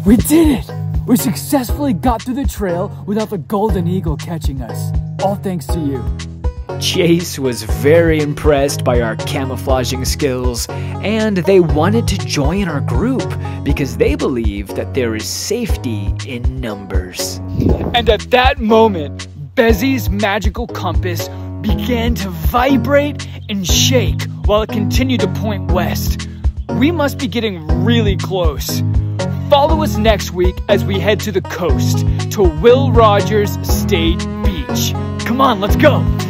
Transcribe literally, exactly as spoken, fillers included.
We did it! We successfully got through the trail without the golden eagle catching us. All thanks to you. Chase was very impressed by our camouflaging skills, and they wanted to join our group because they believe that there is safety in numbers. And at that moment, Bezzi's magical compass began to vibrate and shake while it continued to point west. We must be getting really close. Follow us next week as we head to the coast, to Will Rogers State Beach. Come on, let's go!